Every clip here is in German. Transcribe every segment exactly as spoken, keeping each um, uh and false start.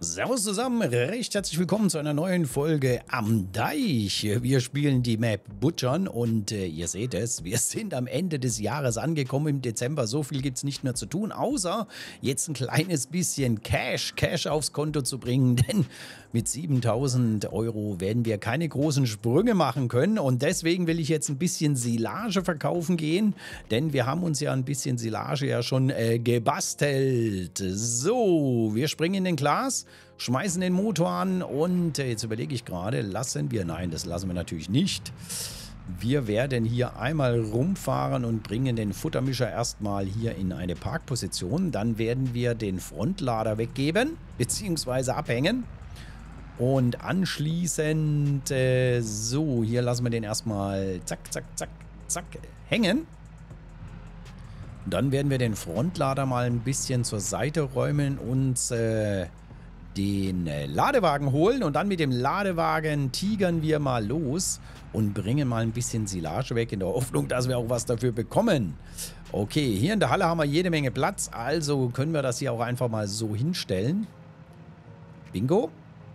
Servus zusammen, recht herzlich willkommen zu einer neuen Folge am Deich. Wir spielen die Map Butchern und äh, ihr seht es, wir sind am Ende des Jahres angekommen im Dezember. So viel gibt es nicht mehr zu tun, außer jetzt ein kleines bisschen Cash, Cash aufs Konto zu bringen, denn mit siebentausend Euro werden wir keine großen Sprünge machen können und deswegen will ich jetzt ein bisschen Silage verkaufen gehen, denn wir haben uns ja ein bisschen Silage ja schon äh, gebastelt. So, wir springen in den Glas, schmeißen den Motor an und äh, jetzt überlege ich gerade, lassen wir, nein, das lassen wir natürlich nicht. Wir werden hier einmal rumfahren und bringen den Futtermischer erstmal hier in eine Parkposition. Dann werden wir den Frontlader weggeben, beziehungsweise abhängen. Und anschließend, äh, so, hier lassen wir den erstmal zack, zack, zack, zack hängen. Und dann werden wir den Frontlader mal ein bisschen zur Seite räumen und äh, den äh, Ladewagen holen. Und dann mit dem Ladewagen tigern wir mal los und bringen mal ein bisschen Silage weg in der Hoffnung, dass wir auch was dafür bekommen. Okay, hier in der Halle haben wir jede Menge Platz, also können wir das hier auch einfach mal so hinstellen. Bingo.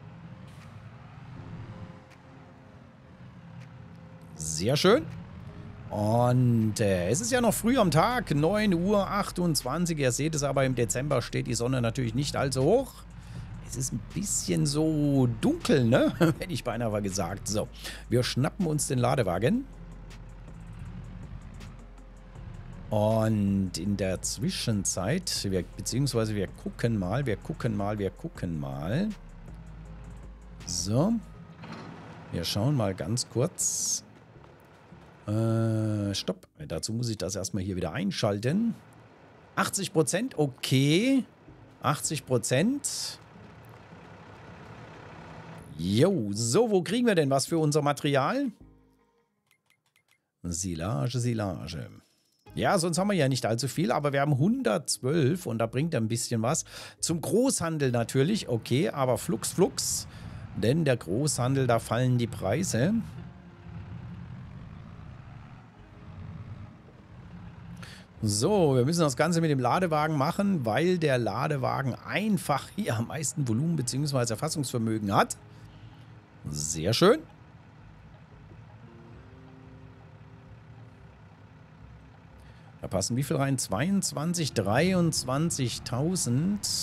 Sehr schön. Und äh, es ist ja noch früh am Tag, neun Uhr achtundzwanzig. Ihr seht es aber, im Dezember steht die Sonne natürlich nicht allzu hoch. Es ist ein bisschen so dunkel, ne? Hätte ich beinahe mal gesagt. So, wir schnappen uns den Ladewagen. Und in der Zwischenzeit, wir, beziehungsweise wir gucken mal, wir gucken mal, wir gucken mal. So. Wir schauen mal ganz kurz. Äh, stopp. Dazu muss ich das erstmal hier wieder einschalten. achtzig Prozent, okay. achtzig Prozent. Jo, so, wo kriegen wir denn was für unser Material? Silage, Silage. Ja, sonst haben wir ja nicht allzu viel, aber wir haben hundertzwölf und da bringt er ein bisschen was. Zum Großhandel natürlich, okay, aber flugs, flugs. Denn der Großhandel, da fallen die Preise. So, wir müssen das Ganze mit dem Ladewagen machen, weil der Ladewagen einfach hier am meisten Volumen bzw. Fassungsvermögen hat. Sehr schön. Da passen wie viel rein? zweiundzwanzig, dreiundzwanzigtausend.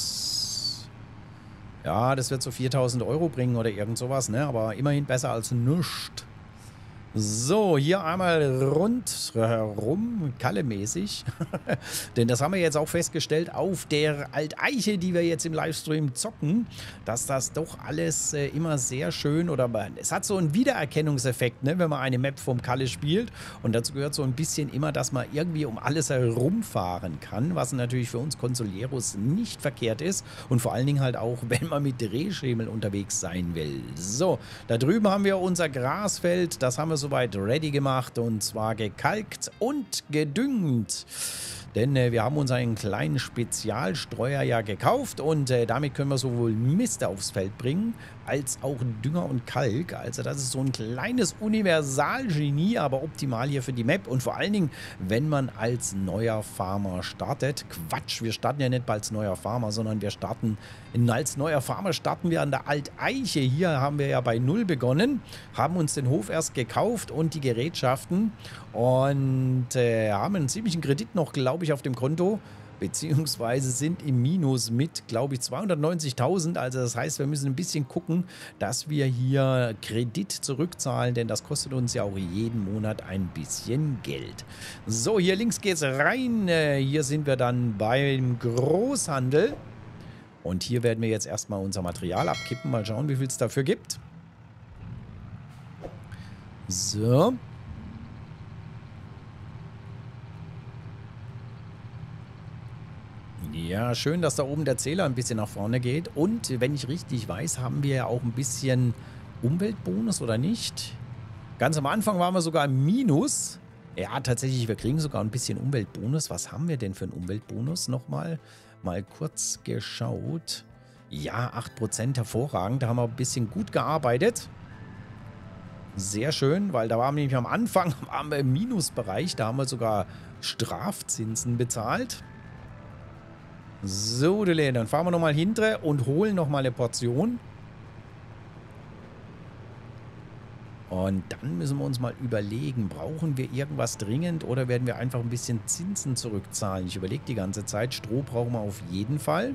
Ja, das wird so viertausend Euro bringen oder irgend sowas, ne? Aber immerhin besser als nichts. So, hier einmal rundherum, Kalle-mäßig. Denn das haben wir jetzt auch festgestellt auf der Alteiche, die wir jetzt im Livestream zocken, dass das doch alles äh, immer sehr schön oder es hat so einen Wiedererkennungseffekt, ne, wenn man eine Map vom Kalle spielt. Und dazu gehört so ein bisschen immer, dass man irgendwie um alles herumfahren kann, was natürlich für uns Consoleros nicht verkehrt ist. Und vor allen Dingen halt auch, wenn man mit Drehschemel unterwegs sein will. So, da drüben haben wir unser Grasfeld, das haben wir soweit ready gemacht und zwar gekalkt und gedüngt. Denn äh, wir haben uns einen kleinen Spezialstreuer ja gekauft und äh, damit können wir sowohl Mist aufs Feld bringen, als auch Dünger und Kalk. Also das ist so ein kleines Universalgenie, aber optimal hier für die Map und vor allen Dingen, wenn man als neuer Farmer startet. Quatsch, wir starten ja nicht als neuer Farmer, sondern wir starten, als neuer Farmer starten wir an der Alteiche. Hier haben wir ja bei Null begonnen, haben uns den Hof erst gekauft und die Gerätschaften und äh, haben einen ziemlichen Kredit noch, glaube ich, auf dem Konto, beziehungsweise sind im Minus mit, glaube ich, zweihundertneunzigtausend. Also das heißt, wir müssen ein bisschen gucken, dass wir hier Kredit zurückzahlen, denn das kostet uns ja auch jeden Monat ein bisschen Geld. So, hier links geht es rein. Hier sind wir dann beim Großhandel. Und hier werden wir jetzt erstmal unser Material abkippen. Mal schauen, wie viel es dafür gibt. So. Ja, schön, dass da oben der Zähler ein bisschen nach vorne geht. Und wenn ich richtig weiß, haben wir ja auch ein bisschen Umweltbonus, oder nicht? Ganz am Anfang waren wir sogar im Minus. Ja, tatsächlich, wir kriegen sogar ein bisschen Umweltbonus. Was haben wir denn für einen Umweltbonus? Nochmal mal kurz geschaut. Ja, acht Prozent, hervorragend. Da haben wir ein bisschen gut gearbeitet. Sehr schön, weil da waren wir nämlich am Anfang waren wir im Minusbereich. Da haben wir sogar Strafzinsen bezahlt. So, Dele, dann fahren wir nochmal hinter und holen nochmal eine Portion. Und dann müssen wir uns mal überlegen, brauchen wir irgendwas dringend oder werden wir einfach ein bisschen Zinsen zurückzahlen? Ich überlege die ganze Zeit, Stroh brauchen wir auf jeden Fall.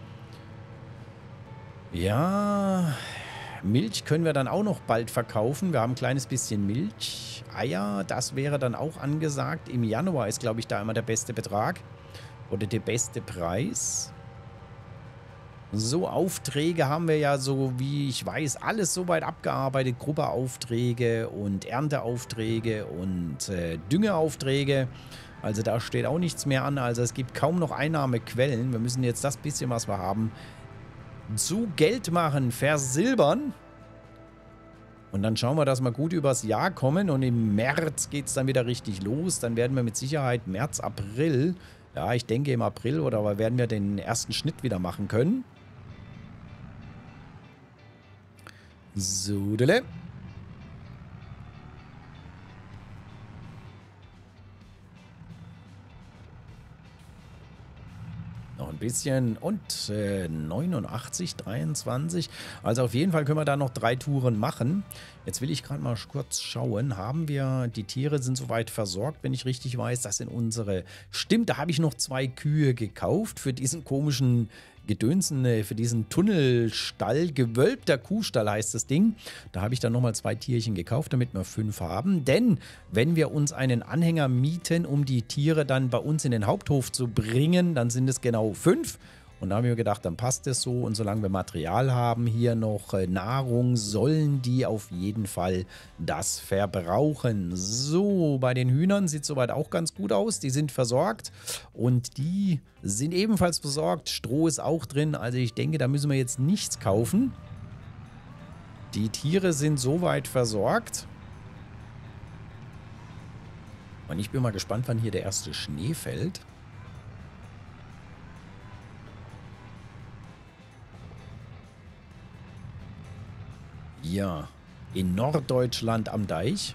Ja, Milch können wir dann auch noch bald verkaufen. Wir haben ein kleines bisschen Milch. Eier, das wäre dann auch angesagt. Im Januar ist, glaube ich, da immer der beste Betrag oder der beste Preis. So, Aufträge haben wir ja, so wie ich weiß, alles soweit abgearbeitet. Gruppeaufträge und Ernteaufträge und äh, Düngeaufträge. Also da steht auch nichts mehr an. Also es gibt kaum noch Einnahmequellen. Wir müssen jetzt das bisschen, was wir haben, zu Geld machen, versilbern. Und dann schauen wir, dass wir gut übers Jahr kommen. Und im März geht es dann wieder richtig los. Dann werden wir mit Sicherheit März, April, ja, ich denke im April oder werden wir den ersten Schnitt wieder machen können. So, dele. Noch ein bisschen und äh, neunundachtzig, dreiundzwanzig. Also auf jeden Fall können wir da noch drei Touren machen. Jetzt will ich gerade mal kurz schauen. Haben wir, die Tiere sind soweit versorgt, wenn ich richtig weiß. Das sind unsere, stimmt, da habe ich noch zwei Kühe gekauft für diesen komischen Gedönsen, für diesen Tunnelstall. Gewölbter Kuhstall heißt das Ding. Da habe ich dann nochmal zwei Tierchen gekauft, damit wir fünf haben. Denn wenn wir uns einen Anhänger mieten, um die Tiere dann bei uns in den Haupthof zu bringen, dann sind es genau fünf. Und da habe ich mir gedacht, dann passt es so. Und solange wir Material haben, hier noch äh, Nahrung, sollen die auf jeden Fall das verbrauchen. So, bei den Hühnern sieht es soweit auch ganz gut aus. Die sind versorgt und die sind ebenfalls versorgt. Stroh ist auch drin. Also ich denke, da müssen wir jetzt nichts kaufen. Die Tiere sind soweit versorgt. Und ich bin mal gespannt, wann hier der erste Schnee fällt. Ja, in Norddeutschland am Deich.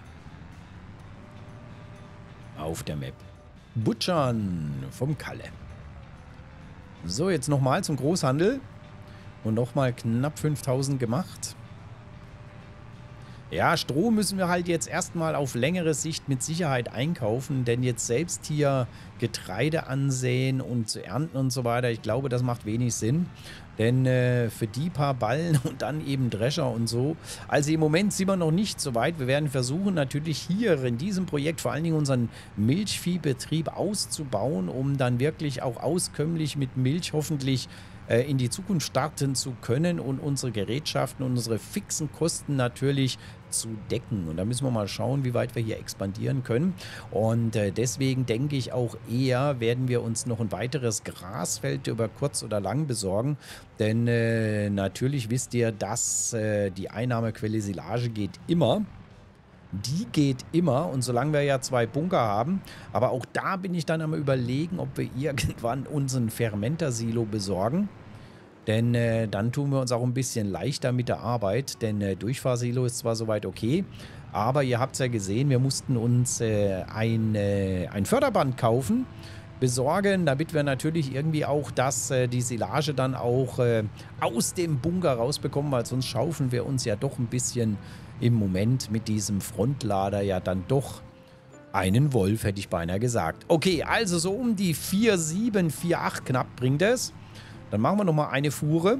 Auf der Map. Butchern vom Kalle. So, jetzt nochmal zum Großhandel. Und nochmal knapp fünftausend gemacht. Ja, Stroh müssen wir halt jetzt erstmal auf längere Sicht mit Sicherheit einkaufen. Denn jetzt selbst hier Getreide ansehen und zu ernten und so weiter, ich glaube, das macht wenig Sinn. Denn äh, für die paar Ballen und dann eben Drescher und so. Also im Moment sind wir noch nicht so weit. Wir werden versuchen natürlich hier in diesem Projekt vor allen Dingen unseren Milchviehbetrieb auszubauen, um dann wirklich auch auskömmlich mit Milch hoffentlich äh, in die Zukunft starten zu können und unsere Gerätschaften und unsere fixen Kosten natürlich zu decken. Und da müssen wir mal schauen, wie weit wir hier expandieren können. Und äh, deswegen denke ich auch eher, werden wir uns noch ein weiteres Grasfeld über kurz oder lang besorgen. Denn äh, natürlich wisst ihr, dass äh, die Einnahmequelle Silage geht immer. Die geht immer. Und solange wir ja zwei Bunker haben, aber auch da bin ich dann am Überlegen, ob wir irgendwann unseren Fermenter-Silo besorgen. Denn äh, dann tun wir uns auch ein bisschen leichter mit der Arbeit, denn äh, Durchfahrsilo ist zwar soweit okay, aber ihr habt es ja gesehen, wir mussten uns äh, ein, äh, ein Förderband kaufen, besorgen, damit wir natürlich irgendwie auch das, äh, die Silage dann auch äh, aus dem Bunker rausbekommen, weil sonst schaufeln wir uns ja doch ein bisschen im Moment mit diesem Frontlader ja dann doch einen Wolf, hätte ich beinahe gesagt. Okay, also so um die vier sieben, vier acht knapp bringt es. Dann machen wir nochmal eine Fuhre.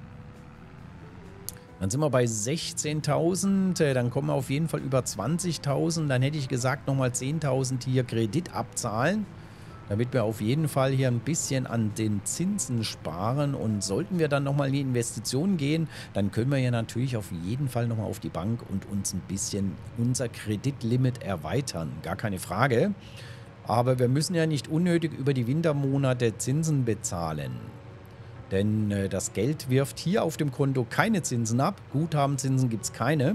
Dann sind wir bei sechzehntausend. Dann kommen wir auf jeden Fall über zwanzigtausend. Dann hätte ich gesagt, nochmal zehntausend hier Kredit abzahlen. Damit wir auf jeden Fall hier ein bisschen an den Zinsen sparen. Und sollten wir dann nochmal in die Investitionen gehen, dann können wir ja natürlich auf jeden Fall nochmal auf die Bank und uns ein bisschen unser Kreditlimit erweitern. Gar keine Frage. Aber wir müssen ja nicht unnötig über die Wintermonate Zinsen bezahlen. Denn äh, das Geld wirft hier auf dem Konto keine Zinsen ab. Guthabenzinsen gibt es keine.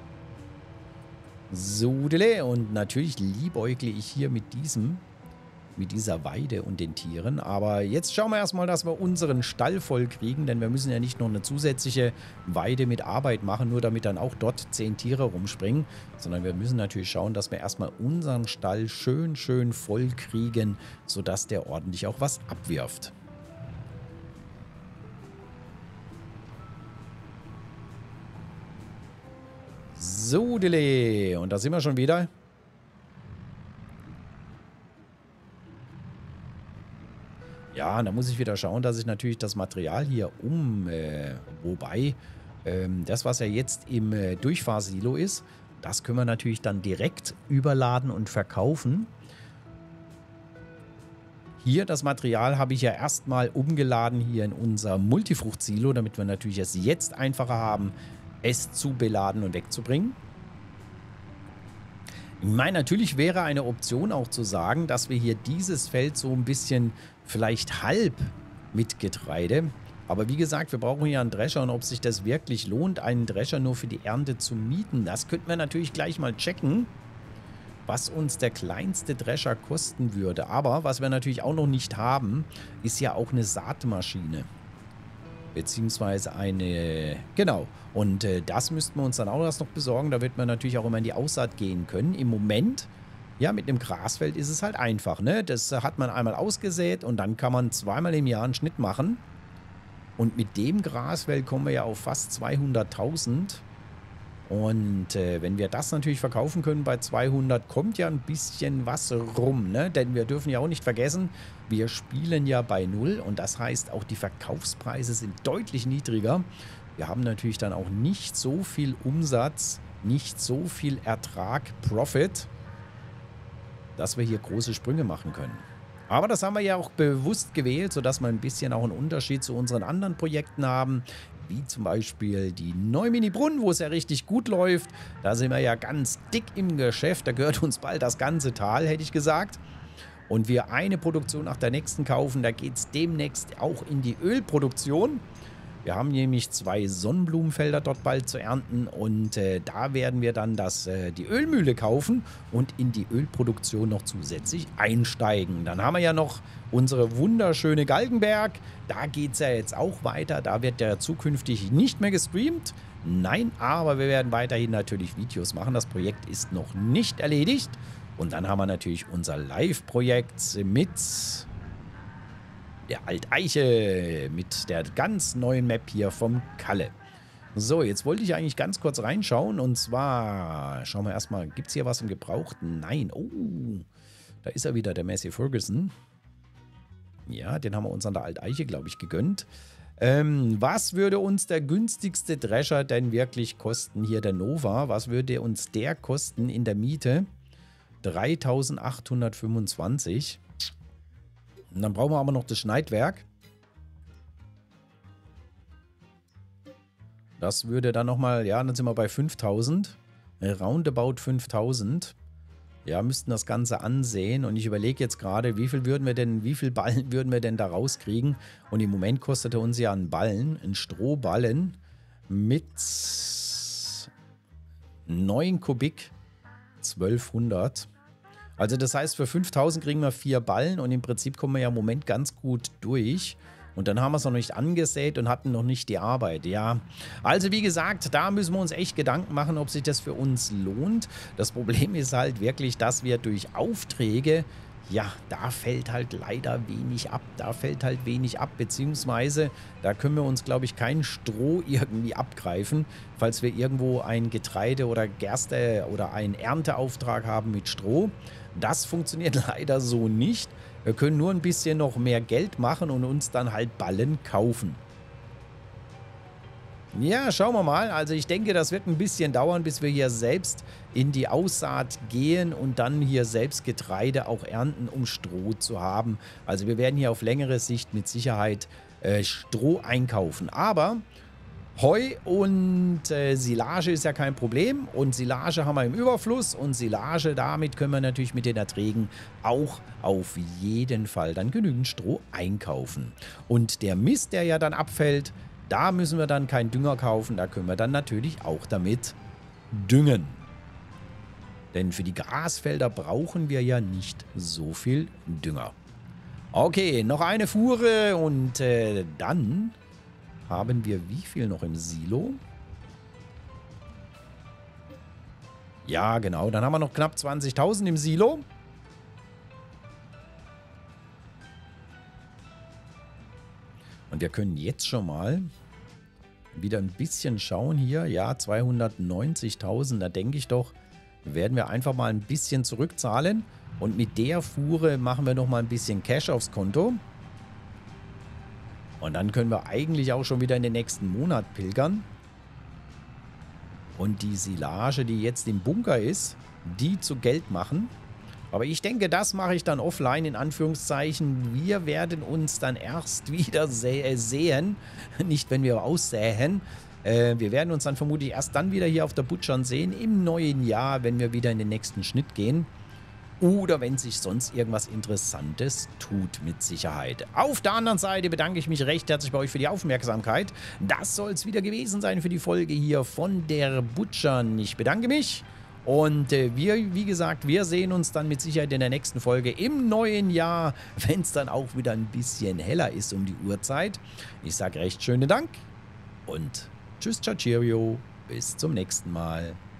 So, und natürlich liebäugle ich hier mit diesem mit dieser Weide und den Tieren. Aber jetzt schauen wir erstmal, dass wir unseren Stall voll kriegen, denn wir müssen ja nicht noch eine zusätzliche Weide mit Arbeit machen, nur damit dann auch dort zehn Tiere rumspringen, sondern wir müssen natürlich schauen, dass wir erstmal unseren Stall schön, schön voll kriegen, sodass der ordentlich auch was abwirft. So, Dele. Und da sind wir schon wieder. Ja, da muss ich wieder schauen, dass ich natürlich das Material hier um... Äh, wobei, ähm, das, was ja jetzt im äh, Durchfahrsilo ist, das können wir natürlich dann direkt überladen und verkaufen. Hier, das Material habe ich ja erstmal umgeladen hier in unser Multifrucht-Silo, damit wir natürlich es jetzt einfacher haben, es zu beladen und wegzubringen. Ich meine, natürlich wäre eine Option auch zu sagen, dass wir hier dieses Feld so ein bisschen vielleicht halb mit Getreide. Aber wie gesagt, wir brauchen hier einen Drescher und ob sich das wirklich lohnt, einen Drescher nur für die Ernte zu mieten, das könnten wir natürlich gleich mal checken, was uns der kleinste Drescher kosten würde. Aber was wir natürlich auch noch nicht haben, ist ja auch eine Saatmaschine. Beziehungsweise eine, genau, und äh, das müssten wir uns dann auch erst noch besorgen. Da wird man natürlich auch immer in die Aussaat gehen können. Im Moment, ja, mit einem Grasfeld ist es halt einfach, ne? Das hat man einmal ausgesät und dann kann man zweimal im Jahr einen Schnitt machen. Und mit dem Grasfeld kommen wir ja auf fast zweihunderttausend. Und äh, wenn wir das natürlich verkaufen können bei zweihundert, kommt ja ein bisschen was rum, ne? Denn wir dürfen ja auch nicht vergessen, wir spielen ja bei Null und das heißt, auch die Verkaufspreise sind deutlich niedriger. Wir haben natürlich dann auch nicht so viel Umsatz, nicht so viel Ertrag, Profit, dass wir hier große Sprünge machen können. Aber das haben wir ja auch bewusst gewählt, sodass wir ein bisschen auch einen Unterschied zu unseren anderen Projekten haben. Wie zum Beispiel die Neumini Brunn, wo es ja richtig gut läuft. Da sind wir ja ganz dick im Geschäft. Da gehört uns bald das ganze Tal, hätte ich gesagt. Und wir eine Produktion nach der nächsten kaufen. Da geht es demnächst auch in die Ölproduktion. Wir haben nämlich zwei Sonnenblumenfelder dort bald zu ernten. Und äh, da werden wir dann das, äh, die Ölmühle kaufen und in die Ölproduktion noch zusätzlich einsteigen. Dann haben wir ja noch unsere wunderschöne Galgenberg. Da geht es ja jetzt auch weiter. Da wird ja zukünftig nicht mehr gestreamt. Nein, aber wir werden weiterhin natürlich Videos machen. Das Projekt ist noch nicht erledigt. Und dann haben wir natürlich unser Live-Projekt mit der Alteiche, mit der ganz neuen Map hier vom Kalle. So, jetzt wollte ich eigentlich ganz kurz reinschauen. Und zwar, schauen wir erstmal, gibt es hier was im Gebrauchten? Nein. Oh, da ist er wieder, der Massey Ferguson. Ja, den haben wir uns an der Alteiche, glaube ich, gegönnt. Ähm, was würde uns der günstigste Drescher denn wirklich kosten? Hier der Nova. Was würde uns der kosten in der Miete? dreitausendachthundertfünfundzwanzig. Und dann brauchen wir aber noch das Schneidwerk. Das würde dann nochmal, ja, dann sind wir bei fünftausend. Roundabout fünftausend. Ja, müssten das Ganze ansehen. Und ich überlege jetzt gerade, wie viel würden wir denn, wie viel Ballen würden wir denn da rauskriegen? Und im Moment kostete uns ja ein Ballen, ein Strohballen mit neun Kubik zwölfhundert. Also das heißt, für fünftausend kriegen wir vier Ballen und im Prinzip kommen wir ja im Moment ganz gut durch. Und dann haben wir es noch nicht angesät und hatten noch nicht die Arbeit, ja. Also wie gesagt, da müssen wir uns echt Gedanken machen, ob sich das für uns lohnt. Das Problem ist halt wirklich, dass wir durch Aufträge, ja, da fällt halt leider wenig ab. Da fällt halt wenig ab, beziehungsweise da können wir uns, glaube ich, kein Stroh irgendwie abgreifen, falls wir irgendwo ein Getreide oder Gerste oder einen Ernteauftrag haben mit Stroh. Das funktioniert leider so nicht. Wir können nur ein bisschen noch mehr Geld machen und uns dann halt Ballen kaufen. Ja, schauen wir mal. Also ich denke, das wird ein bisschen dauern, bis wir hier selbst in die Aussaat gehen und dann hier selbst Getreide auch ernten, um Stroh zu haben. Also wir werden hier auf längere Sicht mit Sicherheit äh, Stroh einkaufen. Aber Heu und äh, Silage ist ja kein Problem und Silage haben wir im Überfluss und Silage, damit können wir natürlich mit den Erträgen auch auf jeden Fall dann genügend Stroh einkaufen. Und der Mist, der ja dann abfällt, da müssen wir dann keinen Dünger kaufen, da können wir dann natürlich auch damit düngen. Denn für die Grasfelder brauchen wir ja nicht so viel Dünger. Okay, noch eine Fuhre und äh, dann haben wir wie viel noch im Silo? Ja, genau. Dann haben wir noch knapp zwanzigtausend im Silo. Und wir können jetzt schon mal wieder ein bisschen schauen hier. Ja, zweihundertneunzigtausend. Da denke ich doch, werden wir einfach mal ein bisschen zurückzahlen. Und mit der Fuhre machen wir noch mal ein bisschen Cash aufs Konto. Und dann können wir eigentlich auch schon wieder in den nächsten Monat pilgern. Und die Silage, die jetzt im Bunker ist, die zu Geld machen. Aber ich denke, das mache ich dann offline in Anführungszeichen. Wir werden uns dann erst wieder se sehen. Nicht, wenn wir aussähen. Äh, wir werden uns dann vermutlich erst dann wieder hier auf der Butchern sehen. Im neuen Jahr, wenn wir wieder in den nächsten Schnitt gehen. Oder wenn sich sonst irgendwas Interessantes tut, mit Sicherheit. Auf der anderen Seite bedanke ich mich recht herzlich bei euch für die Aufmerksamkeit. Das soll es wieder gewesen sein für die Folge hier von der Butchern. Ich bedanke mich. Und äh, wir, wie gesagt, wir sehen uns dann mit Sicherheit in der nächsten Folge im neuen Jahr, wenn es dann auch wieder ein bisschen heller ist um die Uhrzeit. Ich sage recht schönen Dank und tschüss, ciao, cheerio, bis zum nächsten Mal.